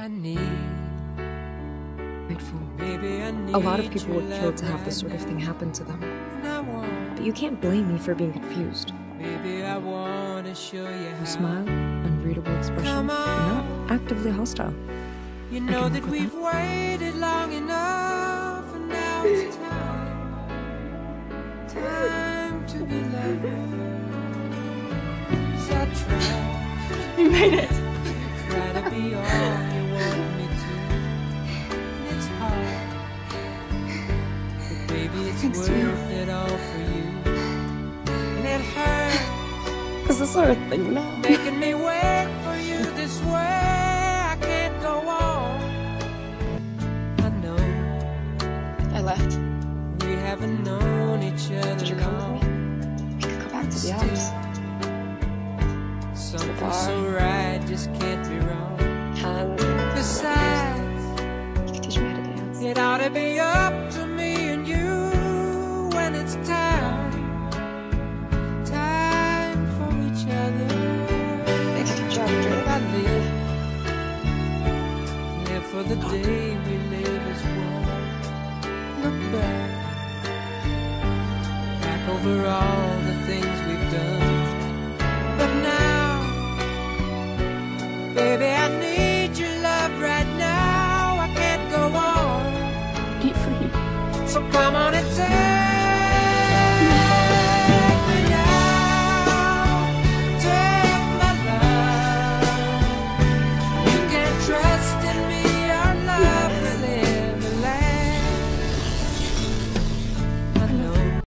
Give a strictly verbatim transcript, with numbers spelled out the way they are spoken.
I need. Grateful. Baby, I need A lot of people would your kill to love have this sort of thing happen to them. and I want, But you can't blame me for being confused. baby, I want to show you Your how. smile, unreadable expression, Come on. not actively hostile. You I know can that work with we've waited long enough, and now it's time, time to be lovers. I try, You made it. try to be all you want me to, and it's hard, but baby, it's Thanks worth to you. it all for you, and it hurts Is this sort of thing now? making me wait for you this way. I can't go on. I know. I left. We haven't known each other Did you come long. with me? We could go back to the Alps. Something bar. so right just can't be wrong. And Besides, you could teach me how to dance. it ought to be up to me and you when it's time, time for each other. Make a good job of I drinking. live, live for the day we live as one. Look back, back over all